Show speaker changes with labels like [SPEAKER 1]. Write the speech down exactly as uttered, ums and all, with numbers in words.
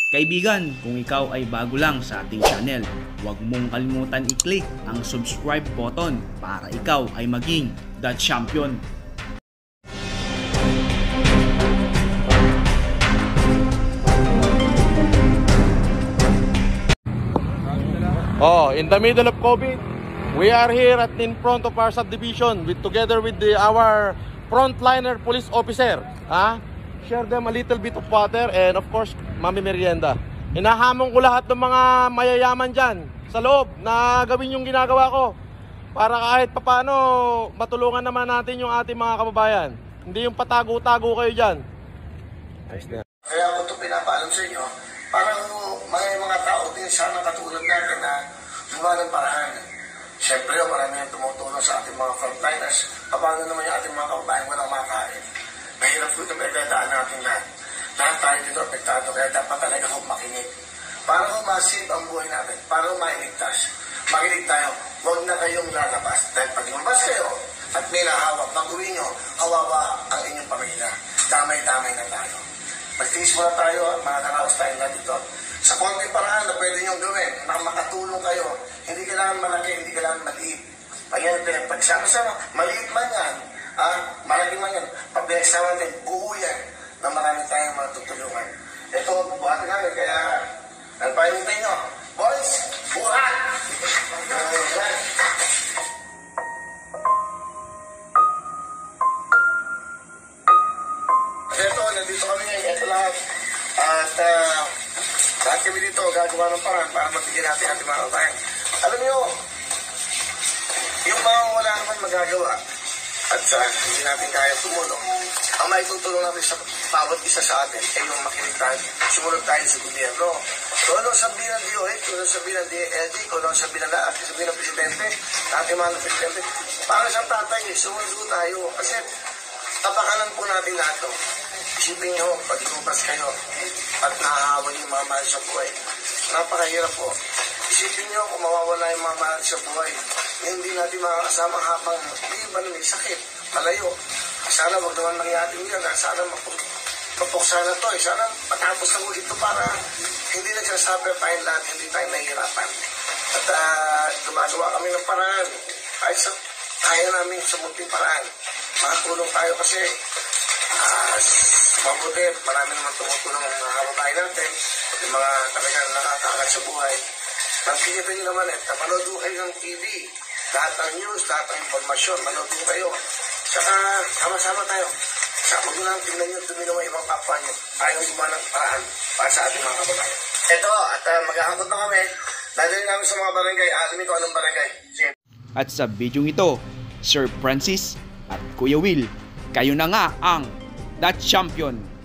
[SPEAKER 1] Kaibigan, kung ikaw ay bago lang sa ating channel, huwag mong kalimutan i-click ang subscribe button para ikaw ay maging the champion.
[SPEAKER 2] Oh, in the middle of COVID, we are here at in front of our subdivision with together with the our frontliner police officer. Ha? Share them a little bit of water and of course, mami merienda. Hinahamon ko lahat ng mga mayayaman dyan sa loob na gawin yung ginagawa ko para kahit papano matulungan naman natin yung ating mga kababayan. Hindi yung patago-tago kayo dyan.
[SPEAKER 3] Kaya ako ito pinapaalam sa inyo, parang may mga tao din sana katulad natin na gumawa ng paraan. Siyempre, marami yung tumutulong sa ating mga frontliners. Paano naman yung ating mga kababayan walang makain? Mahirap po ito pinagdadaan natin lahat. Lahat tayo dito apektado, kaya dapat talaga akong makinig. Para kung masave ang buhay natin, para kung mailigtas, makinig tayo, huwag na kayong lalabas. Dahil pag lumabas kayo at may nahawak, mag-uwi nyo, kawawa ang inyong pamilya. Damay-damay na tayo. Magtiis muna tayo, mga karaos tayo na dito. Sa konting paraan na pwede nyo gawin, na makatulong kayo, hindi kailangan malaki, hindi kailangan maliit. Ayan, pagsama-sama, maliit man yan, ah, malaki man yan, pagbiyagsama natin, buo yan, na marami tayong matutulungan. Ito, buhatin namin, kaya, nagpahintay nyo, boys, buhat! Ito, nandito kami ngayon, ito lahat. At, uh, lahat kami dito, gagawa ng paraan para mabigyan natin ating mga kabayan. Alam nyo, yung mga wala naman magagawa, at sa hindi natin kaya tumulong, ang maitutulong natin sa bawat isa sa atin ay yung makinig tayo, sumunod tayo sa gobyerno. So ano sabihin ng D O H, ano sabihin ng D L G, ano sabihin ng lahat, sabihin ng Presidente, ating mga ng Presidente, para sa tatay, sumunod tayo. Kasi tapakanan po natin lahat to. Isipin nyo, pag lumabas kayo at nahahawan yung mga mahal sa buhay, napakahirap po. Isipin nyo kung mawawala yung mga mahal sa buhay, hindi natin makakasama habang hindi ba may sakit, malayo. Sana wag naman mangyari yun. Sana mapuksa na to. Eh. Sana matapos na mo ito para hindi nagsasabi tayong lahat, hindi tayo nahihirapan. At uh, gumagawa kami ng paraan. Kahit sa kaya namin sa munting paraan. Makatulong tayo kasi uh, mabuti. Marami naman tumutulong ang mga kababayan natin. Yung mga talagang nakakaangat sa buhay. Nakikita nyo naman eh. Manood kayo ng T V. Lahat ng news, lahat ng informasyon. Manood kayo. Saka sama-sama tayo. Saka huwag nyo lang tingnan nyo, tumino ang ibang kapwa nyo. Tayong gumawa ng paraan para sa ating mga kababayan. Ito, at uh, maghahangkot na kami. Dadalhin namin sa mga barangay. Alamin ko anong barangay. Sige.
[SPEAKER 1] At sa video ito, Sir Francis at Kuya Will, kayo na nga ang The Champion.